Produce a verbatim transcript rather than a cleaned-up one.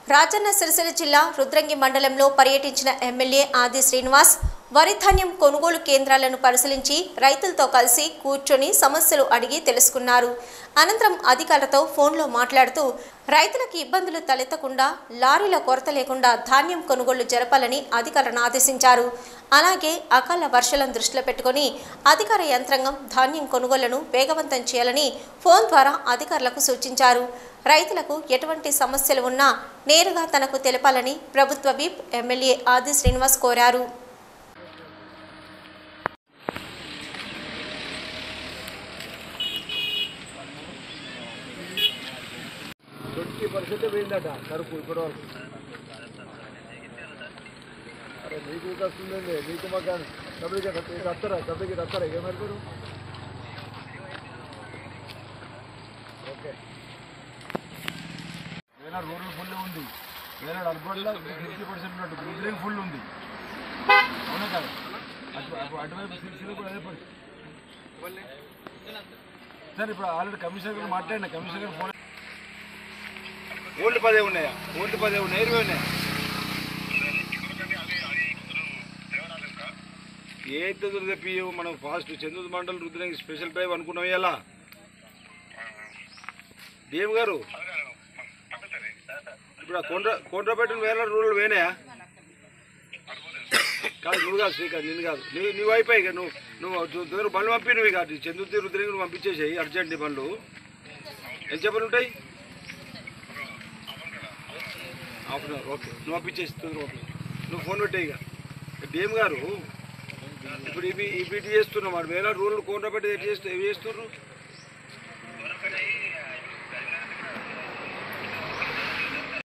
రాజన్న సిరిసిల్ల జిల్లా రుద్రంగి మండలంలో పర్యటించిన ఎమ్మెల్యే ఆది శ్రీనివాస్ వరి ధాన్యం కొనుగోలు కేంద్రాలను పరిశీలించి రైతులతో కలిసి కూర్చొని సమస్యలు అడిగి తెలుసుకున్నారు. అనంతరం అధికారులతో ఫోన్లో మాట్లాడుతూ రైతులకు ఇబ్బందులు తలెత్తకుండా లారీల కొరత లేకుండా ధాన్యం కొనుగోలు జరపాలని అధికారులను ఆదేశించారు. అలాగే అకాల వర్షాలను దృష్టిలో పెట్టుకుని అధికార యంత్రాంగం ధాన్యం కొనుగోళ్లను వేగవంతం చేయాలని ఫోన్ ద్వారా అధికారులకు సూచించారు. రైతులకు ఎటువంటి సమస్యలు ఉన్నా నేరుగా తనకు తెలపాలని ప్రభుత్వ విప్ ఎమ్మెల్యే ఆది శ్రీనివాస్ కోరారు. పరిస్థితి పోయిందట కరుపు ఇప్పటి వరకు. అరే మీకు వస్తుందండి, మీకు మాకు డబ్బులకి వస్తారా డబ్బులకి వస్తారా ఏమనుకోరు. ఓకే వేరే రోడ్లు ఫుల్ ఉంది, వేరే అర్బన్లో ఫిఫ్టీ పర్సెంట్ ఉన్నట్టు రుద్రంగి ఫుల్ ఉంది. అవునా కదా? అటు అటువైపు సిరిసిల్ల కూడా అదే పని సార్. ఇప్పుడు ఆల్రెడీ కమిషనర్ గారు మాట్లాడినా, కమిషనర్ గారు ఫోన్ ఓల్డ్ పదే ఉన్నాయా, ఓల్డ్ పదే ఉన్నాయి, ఇరవై ఉన్నాయా. ఏ తెప్పి మనం ఫాస్ట్ చంద్రుడు మండలం రుద్రంగి స్పెషల్ డ్రైవ్ అనుకున్నాం. ఇలా దేవ్ గారు ఇప్పుడు కొండ్ర కొండ్రపేట వేరే రూరల్ వేనాయా కాదు. నువ్వు కాదు శ్రీకాంత్, నిన్ను కాదు, నువ్వు నువ్వు అయిపోయి ఇక నువ్వు నువ్వు బండ్లు పంపి నువ్వు కాదు చంద్రుతి రుద్రంగి నువ్వు పంపించేసాయి అర్జెంట్ బండ్లు. ఎంత చెప్పలు ఉంటాయి? Half an hour. ఓకే నువ్వు పంపించేస్తుంది. ఓకే నువ్వు ఫోన్ పెట్టే. ఇక డిఎం గారు ఇప్పుడు ఇవి ఇవి చేస్తున్నాం. వాడు వేరే రూరల్ కోనరాపేట ఎటు చేస్తూ ఇవి చేస్తున్నారు.